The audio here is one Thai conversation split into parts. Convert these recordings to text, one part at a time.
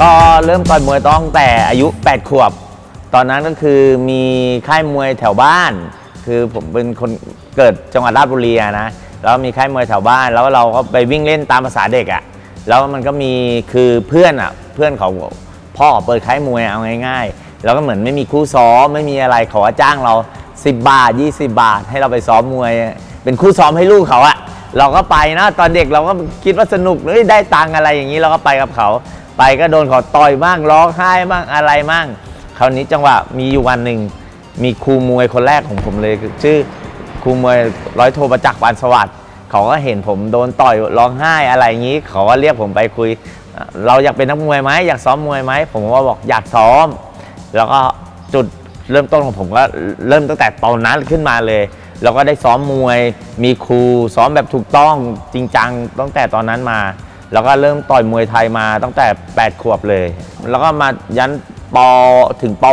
ก็เริ่มต่อยมวยตั้งแต่อายุ8 ขวบตอนนั้นก็คือมีค่ายมวยแถวบ้านคือผมเป็นคนเกิดจังหวัดราชบุรีนะแล้วมีค่ายมวยแถวบ้านแล้วเราก็ไปวิ่งเล่นตามภาษาเด็กแล้วมันก็มีคือเพื่อนเขาพ่อเปิดค่ายมวยเอาง่ายๆแล้วก็เหมือนไม่มีคู่ซ้อมไม่มีอะไรเขาจ้างเรา10 บาท20 บาทให้เราไปซ้อมมวยเป็นคู่ซ้อมให้ลูกเขาเราก็ไปนะตอนเด็กเราก็คิดว่าสนุกเลยได้ตังอะไรอย่างนี้เราก็ไปกับเขาไปก็โดนเขาต่อยบ้างร้องไห้บ้างอะไรบ้างคราวนี้จังหวะมีอยู่วันหนึ่งมีครูมวยคนแรกของผมเลยชื่อครูมวยร้อยโทประจักษ์ ปานสวัสดิ์เขาก็เห็นผมโดนต่อยร้องไห้อะไรอย่างนี้เขาก็เรียกผมไปคุยเราอยากเป็นนักมวยไหมอยากซ้อมมวยไหมผมก็บอกอยากซ้อมแล้วก็จุดเริ่มต้นของผมก็เริ่มตั้งแต่ตอนนั้นขึ้นมาเลยแล้วก็ได้ซ้อมมวยมีครูซ้อมแบบถูกต้องจริงจังตั้งแต่ตอนนั้นมาแล้วก็เริ่มต่อยมวยไทยมาตั้งแต่8 ขวบเลยแล้วก็มายันถึงป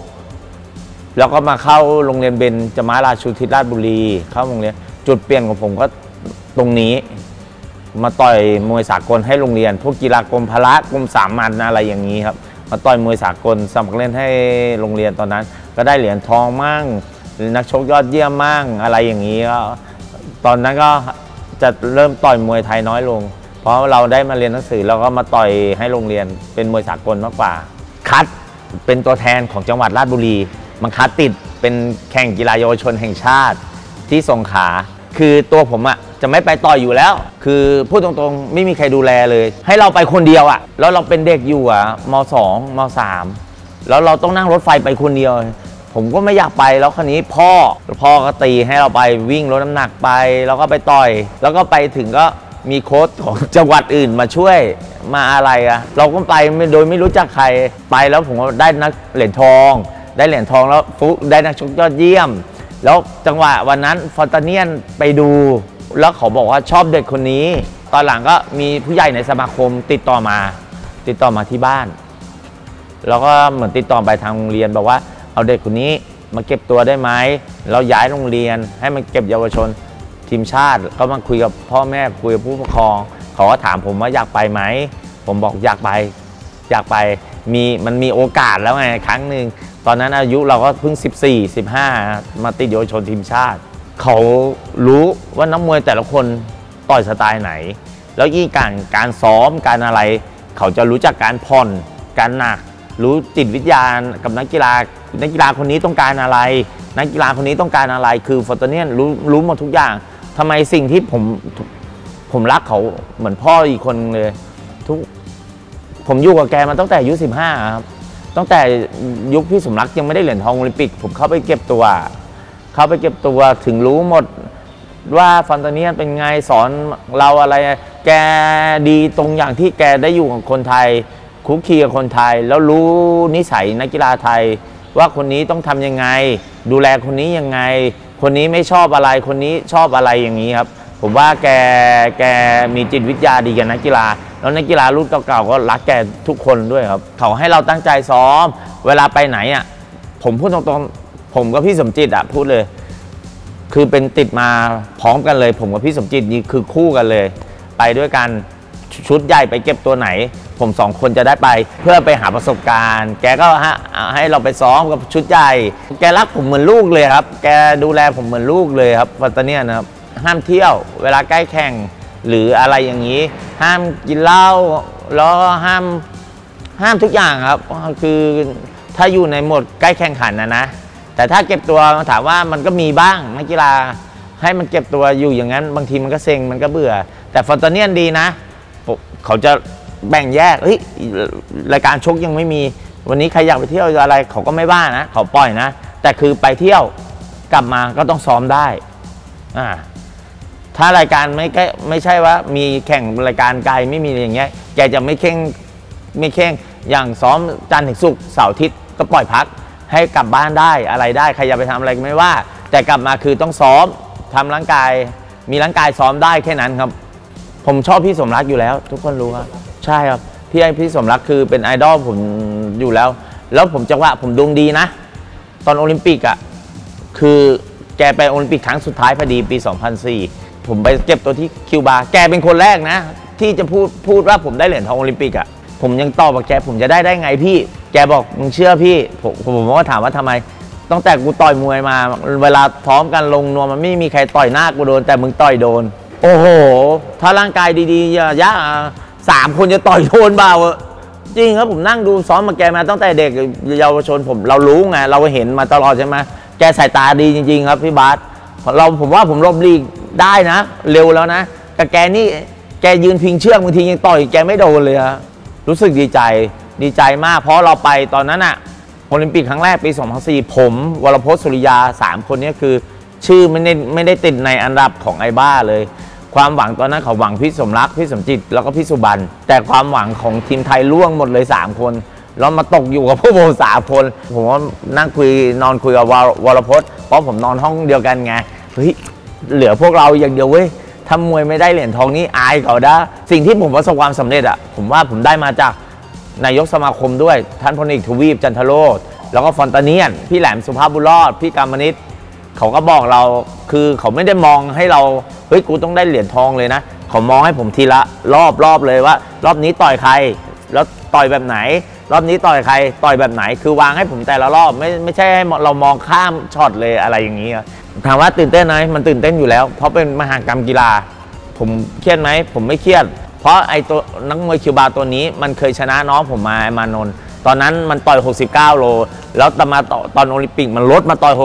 .6 แล้วก็มาเข้าโรงเรียนเบญจมาราชูทิศราชบุรีเข้าโรงเรียนจุดเปลี่ยนของผมก็ตรงนี้มาต่อยมวยสากลให้โรงเรียนพวกกีฬากรมพละกรมสามัญอะไรอย่างนี้ครับมาต่อยมวยสากลสมัครเล่นให้โรงเรียนตอนนั้นก็ได้เหรียญทองมั่งนักชกยอดเยี่ยมมั่งอะไรอย่างนี้ก็ตอนนั้นก็จะเริ่มต่อยมวยไทยน้อยลงเพราะเราได้มาเรียนหนังสือเราก็มาต่อยให้โรงเรียนเป็นมวยสากลมากกว่าคัดเป็นตัวแทนของจังหวัดราชบุรีมันคัดติดเป็นแข่งกีฬาเยาวชนแห่งชาติที่สงขลาคือตัวผมจะไม่ไปต่อยอยู่แล้วคือพูดตรงๆไม่มีใครดูแลเลยให้เราไปคนเดียวแล้วเราเป็นเด็กอยู่ม.2 ม.3 แล้วเราต้องนั่งรถไฟไปคนเดียวผมก็ไม่อยากไปแล้วคราวนี้พ่อก็ตีให้เราไปวิ่งลดน้ำหนักไปแล้วก็ไปต่อยแล้วก็ไปถึงก็มีโค้ชของจังหวัดอื่นมาช่วยมาอะไรเราก็ไปโดยไม่รู้จักใครไปแล้วผมก็ได้นักเหรียญทองแล้วฟุกได้นักชกยอดเยี่ยมแล้วจังหวะวันนั้นฟอนตาเนียนไปดูแล้วเขาบอกว่าชอบเด็กคนนี้ตอนหลังก็มีผู้ใหญ่ในสมาคมติดต่อมาที่บ้านแล้วก็เหมือนติดต่อไปทางโรงเรียนบอกว่าเอาเด็กคนนี้มาเก็บตัวได้ไหมเราย้ายโรงเรียนให้มันเก็บเยาวชนทีมชาติก็มาคุยกับพ่อแม่คุยกับผู้ปกครองเขาก็ถามผมว่าอยากไปไหมผมบอกอยากไปมันมีโอกาสแล้วไงครั้งหนึ่งตอนนั้นอายุเราก็เพิ่ง14-15มาติดเยาวชนทีมชาติเขารู้ว่านักมวยแต่ละคนต่อยสไตล์ไหนแล้วยิ่งการซ้อมการอะไรเขาจะรู้จักการผ่อนการหนักรู้จิตวิทยากับนักกีฬาคนนี้ต้องการอะไรนักกีฬาคนนี้ต้องการอะไรคือฟอนตาเนียนรู้หมดทุกอย่างทำไมสิ่งที่ผมรักเขาเหมือนพ่ออีกคนเลยผมอยู่กับแกมาตั้งแต่อายุ15ครับตั้งแต่ยุคพี่สมรักยังไม่ได้เหรียญทองโอลิมปิกผมเข้าไปเก็บตัวถึงรู้หมดว่าฟอนตาเนียนเป็นไงสอนเราอะไรแกดีตรงอย่างที่แกได้อยู่กับคนไทยคุกคีกับคนไทยแล้วรู้นิสัยนักกีฬาไทยว่าคนนี้ต้องทำยังไงดูแลคนนี้ยังไงคนนี้ไม่ชอบอะไรคนนี้ชอบอะไรอย่างนี้ครับผมว่าแกมีจิตวิทยาดีกับนักกีฬาแล้วนักกีฬารุ่นเก่าๆก็รักแกทุกคนด้วยครับเขาให้เราตั้งใจซ้อมเวลาไปไหนผมพูดตรงๆผมกับพี่สมจิตพูดเลยคือเป็นติดมาพร้อมกันเลยผมกับพี่สมจิตนี่คือคู่กันเลยไปด้วยกันชุดใหญ่ไปเก็บตัวไหนผม2 คนจะได้ไปเพื่อไปหาประสบการณ์แกก็ให้เราไปซ้อมกับชุดใหญ่แกรักผมเหมือนลูกเลยครับแกดูแลผมเหมือนลูกเลยครับฟอนตาเนียนนะครับห้ามเที่ยวเวลาใกล้แข่งหรืออะไรอย่างนี้ห้ามกินเหล้าแล้วห้ามทุกอย่างครับคือถ้าอยู่ในโหมดใกล้แข่งขันนะแต่ถ้าเก็บตัวถามว่ามันก็มีบ้างนักกีฬาให้มันเก็บตัวอยู่อย่างนั้นบางทีมันก็เซ็งมันก็เบื่อแต่ฟอนตาเนียนดีนะเขาจะแบ่งแยกรายการชกยังไม่มีวันนี้ใครอยากไปเที่ยวอะไรเขาก็ไม่บ้านะเขาปล่อยนะแต่คือไปเที่ยวกลับมาก็ต้องซ้อมได้ถ้ารายการไม่ใช่ว่ามีแข่งรายการไกลไม่มีอย่างเงี้ยแกจะไม่เข่งอย่างซ้อมจันทร์ถึงศุกร์เสาร์อาทิตย์ก็ปล่อยพักให้กลับบ้านได้อะไรได้ใครอยากไปทำอะไรก็ไม่ว่าแต่กลับมาคือต้องซ้อมทำร่างกายมีร่างกายซ้อมได้แค่นั้นครับผมชอบพี่สมรักอยู่แล้วทุกคนรู้ครับใช่ครับพี่สมรักคือเป็นไอดอลผมอยู่แล้วผมจังหวะผมดวงดีนะตอนโอลิมปิกคือแกไปโอลิมปิกครั้งสุดท้ายพอดีปี2004ผมไปเก็บตัวที่คิวบาแกเป็นคนแรกนะที่จะพูดว่าผมได้เหรียญทองโอลิมปิกผผมยังตอบกับแกผมจะได้ไงพี่แกบอกมึงเชื่อพี่ผมก็ถามว่าทำไมตั้งแต่กูต่อยมวยมาเวลาพร้อมกันลงนวมมันไม่มีใครต่อยหน้ากูโดนแต่มึงต่อยโดนโอ้โหถ้าร่างกายดีๆยะ3 คนจะต่อยโดนเบาจริงครับผมนั่งดูซ้อมมาแกมาตั้งแต่เด็กเยาวชนเรารู้ไงเราเห็นมาตลอดใช่ไหมแกสายตาดีจริงๆครับพี่บาสผมว่าผมลบลีกได้นะเร็วแล้วนะแต่แกนี่แกยืนพิงเชือกบางทียังต่อยแกไม่โดนเลยฮะรู้สึกดีใจมากเพราะเราไปตอนนั้นอะโอลิมปิกครั้งแรกปี 2004 ผมวรพจน์สุริยา3 คนนี้คือชื่อไม่ได้ติดในอันดับของไอบ้าเลยความหวังตอนนั้นเขาหวังพี่สมรักพี่สมจิตแล้วก็พี่สุบันแต่ความหวังของทีมไทยล่วงหมดเลย3 คนแล้วมาตกอยู่กับพวกโบ3 คนผมว่านั่งนอนคุยกับวรพจน์เพราะผมนอนห้องเดียวกันไงเฮ้ยเหลือพวกเราอย่างเดียวเว้ยถ้ามวยไม่ได้เหรียญทองนี้อายเขาได้สิ่งที่ผมประสบความสำเร็จอ่ะผมว่าผมได้มาจากนายกสมาคมด้วยท่านพลเอกทวีปจันทโรจน์แล้วก็ฟอนตาเนียนพี่แหลมสุภาพบุญรอดพี่กามนิตเขาก็บอกเราคือเขาไม่ได้มองให้เราเฮ้ยกูต้องได้เหรียญทองเลยนะเขามองให้ผมทีละรอบเลยว่ารอบนี้ต่อยใครแล้วต่อยแบบไหนรอบนี้ต่อยใครต่อยแบบไหนคือวางให้ผมแต่ละรอบไม่ใช่ให้เรามองข้ามช็อตเลยอะไรอย่างนี้ถามว่าตื่นเต้นไหมมันตื่นเต้นอยู่แล้วเพราะเป็นมหกรรมกีฬาผมเครียดไหมผมไม่เครียดเพราะไอ้ตัวนักมวยคิวบาตัวนี้มันเคยชนะน้องผมมานนท์ตอนนั้นมันต่อย69 โลแล้วมาตอนโอลิมปิกมันลดมาต่อย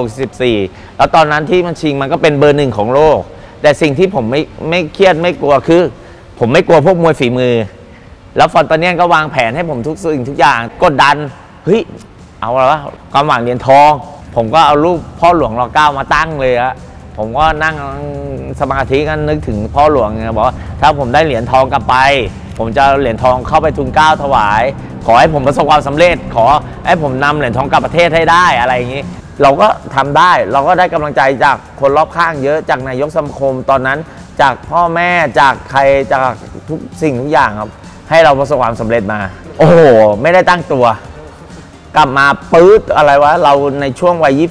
64แล้วตอนนั้นที่มันชิงมันก็เป็นเบอร์ 1ของโลกแต่สิ่งที่ผมไม่เครียดไม่กลัวคือผมไม่กลัวพวกมวยฝีมือแล้วฟอนตาเนียนก็วางแผนให้ผมทุกสิ่งทุกอย่างกดดันเฮ้ยเอาละวะความหวังเหรียญทองผมก็เอารูปพ่อหลวงร.9 มาตั้งเลยอะผมก็นั่งสมาธิกันนึกถึงพ่อหลวงบอกว่าถ้าผมได้เหรียญทองกลับไปผมจะเหรียญทองเข้าไปทุนเกล้าถวายขอให้ผมประสบความสำเร็จขอให้ผมนำเหรียญทองกลับประเทศให้ได้อะไรอย่างนี้เราก็ทำได้เราก็ได้กำลังใจจากคนรอบข้างเยอะจากนายกสมาคมตอนนั้นจากพ่อแม่จากใครจากทุกสิ่งทุกอย่างครับให้เราประสบความสำเร็จมาโอ้โหไม่ได้ตั้งตัวกลับมาปื๊ดอะไรวะเราในช่วงวัย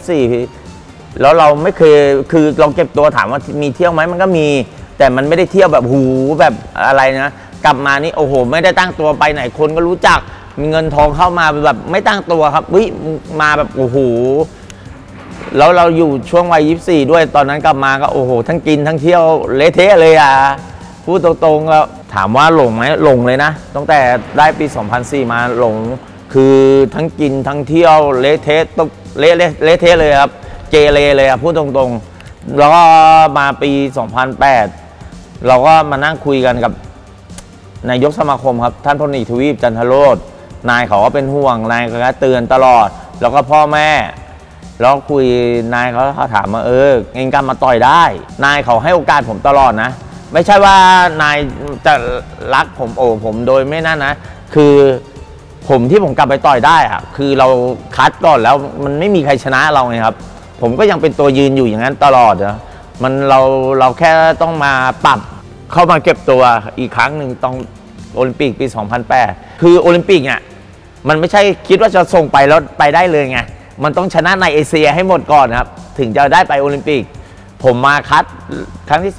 24แล้วเราไม่เคยคือเราเก็บตัวถามว่ามีเที่ยวไหมมันก็มีแต่มันไม่ได้เที่ยวแบบหูแบบอะไรนะกลับมานี่โอ้โหไม่ได้ตั้งตัวไปไหนคนก็รู้จักมีเงินทองเข้ามาแบบไม่ตั้งตัวครับวิมาแบบโอ้โหแล้วเราอยู่ช่วงวัย24ด้วยตอนนั้นกลับมาก็โอ้โหทั้งกินทั้งเที่ยวเละเทะเลยอ่ะพูดตรงๆก็ถามว่าหลงไหมหลงเลยนะตั้งแต่ได้ปี 2004 มาหลงคือทั้งกินทั้งเที่ยวเละเทะเละเทะเลยครับเกเรเลยพูดตรงๆแล้วก็มาปี 2008 เราก็มานั่งคุยกันกับนายกสมาคมครับท่านพลเอกทวีปจันทโรจน์นายเขาก็เป็นห่วงนายก็เตือนตลอดแล้วก็พ่อแม่แล้วคุยนายเขาถามมาเองกันมาต่อยได้นายเขาให้โอกาสผมตลอดนะไม่ใช่ว่านายจะรักผมผมโดยไม่นั่นนะคือผมที่ผมกลับไปต่อยได้อะคือเราคัดก่อนแล้วมันไม่มีใครชนะเราไงครับผมก็ยังเป็นตัวยืนอยู่อย่างนั้นตลอดนะมันเราแค่ต้องมาปรับเข้ามาเก็บตัวอีกครั้งหนึ่งต้องโอลิมปิกปี 2008 คือโอลิมปิกเนี่ยมันไม่ใช่คิดว่าจะส่งไปแล้วไปได้เลยไงมันต้องชนะในเอเชียให้หมดก่อนครับถึงจะได้ไปโอลิมปิกผมมาคัดครั้งที่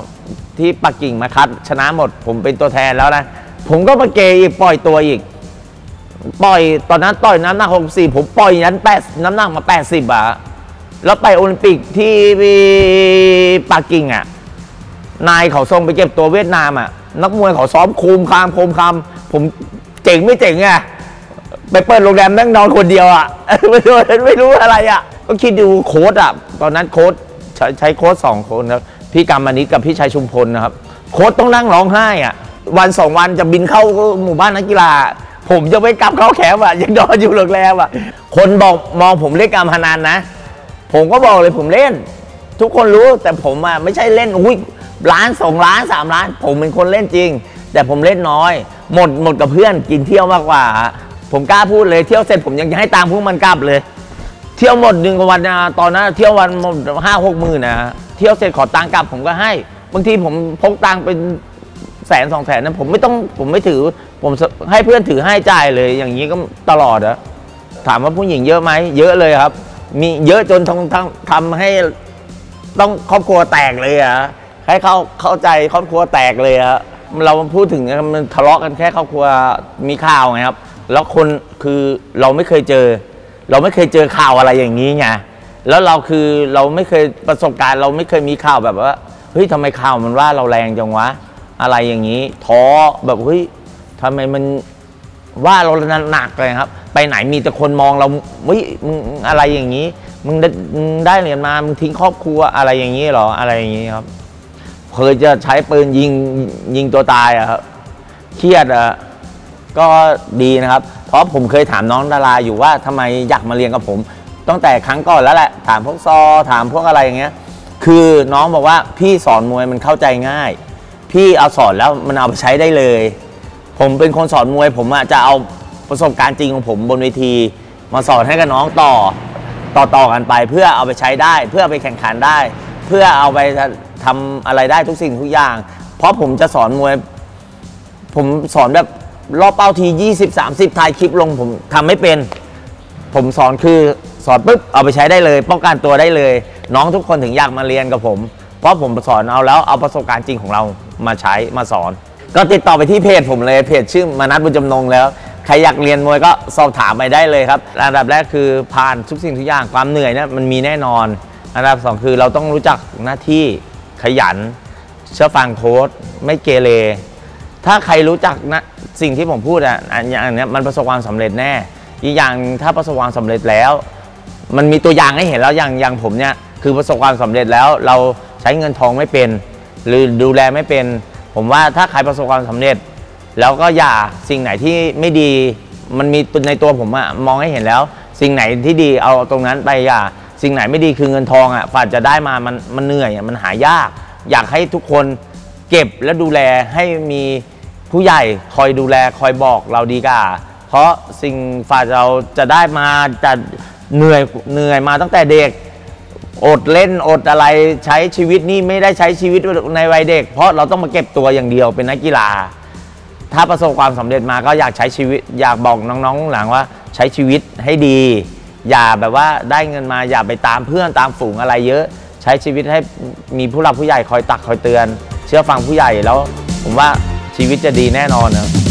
2ที่ปักกิ่งมาคัดชนะหมดผมเป็นตัวแทนแล้วนะผมก็มาเกย์อีกปล่อยตัวอีกปล่อยตอนนั้นต่อยน้ำหนัก64ผมปล่อยยันน้ำหนักมา80อ่ะแล้วไปโอลิมปิกที่ปักกิ่งอ่ะนายเขาส่งไปเก็บตัวเวียดนามอ่ะนักมวยเขาซ้อมโคมคามผมเจ๋งไม่เจ๋งอ่ะไปเปิดโรงแรมนั่งนอนคนเดียวอ่ะไม่รู้อะไรอ่ะก็คิดดูโค้ชอ่ะตอนนั้นโค้ชใช้โค้ช2 คนนะพี่กำมณิตกับพี่ชัยชุมพลนะครับโค้ชต้องนั่งร้องไห้อ่ะวัน2 วันจะบินเข้าหมู่บ้านนักกีฬาผมจะไม่กลับเข้าแคมป์อ่ะยังนอนอยู่โรงแรมอ่ะคนบอกมองผมเล่นการพนันนะผมก็บอกเลยผมเล่นทุกคนรู้แต่ผมอ่ะไม่ใช่เล่นอุ้ยล้าน2 ล้าน3 ล้านผมเป็นคนเล่นจริงแต่ผมเล่นน้อยหมดกับเพื่อนกินเที่ยวมากกว่าผมกล้าพูดเลยเที่ยวเสร็จผมยังให้ตามพวกมันกลับเลยเที่ยวหมด1 วันนะตอนนั้นเที่ยววัน5-6 หมื่นนะเที่ยวเสร็จขอตังค์กลับผมก็ให้บางทีผมพกตังค์เป็น100,000-200,000นั้นผมไม่ถือผมให้เพื่อนถือให้จ่ายเลยอย่างนี้ก็ตลอดอะถามว่าผู้หญิงเยอะไหมเยอะเลยครับมีเยอะจนทำให้ต้องครอบครัวแตกเลยอะให้เข้าใจครอบครัวแตกเลยอะเราพูดถึงมันทะเลาะกันแค่ครอบครัวมีข่าวไงครับแล้วคนคือเราไม่เคยเจอข่าวอะไรอย่างนี้ไงแล้วเราคือเราไม่เคยประสบการณ์เราไม่เคยมีข่าวแบบว่าเฮ้ยทำไมข่าวมันว่าเราแรงจังวะอะไรอย่างนี้ท้อแบบเฮ้ยทำไมมันว่าเราหนักเลยครับไปไหนมีแต่คนมองเราเฮ้ยมึงอะไรอย่างนี้มึงได้เหรียญมามึงทิ้งครอบครัวอะไรอย่างนี้หรออะไรอย่างนี้ครับเคยจะใช้ปืนยิงตัวตายอะครับเครียดอะก็ดีนะครับเพราะผมเคยถามน้องดาราอยู่ว่าทำไมอยากมาเรียนกับผมตั้งแต่ครั้งก่อนแล้วแหละถามพวกถามพวกอะไรอย่างเงี้ยคือน้องบอกว่าพี่สอนมวยมันเข้าใจง่ายพี่เอาสอนแล้วมันเอาไปใช้ได้เลยผมเป็นคนสอนมวยผมจะเอาประสบการณ์จริงของผมบนเวทีมาสอนให้กับน้องต่อกันไปเพื่อเอาไปใช้ได้เพื่อไปแข่งขันได้เพื่อเอาไปทำอะไรได้ทุกสิ่งทุกอย่างเพราะผมจะสอนมวยผมสอนแบบรอบเป้าที20-30ถ่ายคลิปลงผมทำไม่เป็นผมสอนคือสอนปุ๊บเอาไปใช้ได้เลยป้องกันตัวได้เลยน้องทุกคนถึงอยากมาเรียนกับผมเพราะผมสอนเอาแล้วเอาประสบการณ์จริงของเรามาใช้มาสอนก็ติดต่อไปที่เพจผมเลยเพจชื่อมนัส บุญจำนงแล้วใครอยากเรียนมวยก็สอบถามไปได้เลยครับอันดับแรกคือผ่านทุกสิ่งทุกอย่างความเหนื่อยเนี่ยมันมีแน่นอนอันดับ2คือเราต้องรู้จักหน้าที่ขยันเชื่อฟังโค้ชไม่เกเรถ้าใครรู้จักนะสิ่งที่ผมพูดอย่างนี้มันประสบความสำเร็จแน่อีกอย่างถ้าประสบความสำเร็จแล้วมันมีตัวอย่างให้เห็นแล้วอย่างผมเนี่ยคือประสบความสำเร็จแล้วเราใช้เงินทองไม่เป็นหรือดูแลไม่เป็นผมว่าถ้าใครประสบความสำเร็จแล้วก็อย่าสิ่งไหนที่ไม่ดีมันมีในตัวผมมองให้เห็นแล้วสิ่งไหนที่ดีเอาตรงนั้นไปอย่าสิ่งไหนไม่ดีคือเงินทองฝ่าจะได้มามันเหนื่อยมันหายากอยากให้ทุกคนเก็บและดูแลให้มีผู้ใหญ่คอยดูแลคอยบอกเราดีกว่าเพราะสิ่งฝ่าเราจะได้มาจะเหนื่อยมาตั้งแต่เด็กอดเล่นอดอะไรใช้ชีวิตนี่ไม่ได้ใช้ชีวิตในวัยเด็กเพราะเราต้องมาเก็บตัวอย่างเดียวเป็นนักกีฬาถ้าประสบความสำเร็จมาก็อยากใช้ชีวิตอยากบอกน้องๆหลังว่าใช้ชีวิตให้ดีอย่าแบบว่าได้เงินมาอย่าไปตามเพื่อนตามฝูงอะไรเยอะใช้ชีวิตให้มีผู้หลักผู้ใหญ่คอยตักคอยเตือนเชื่อฟังผู้ใหญ่แล้วผมว่าชีวิตจะดีแน่นอนนะ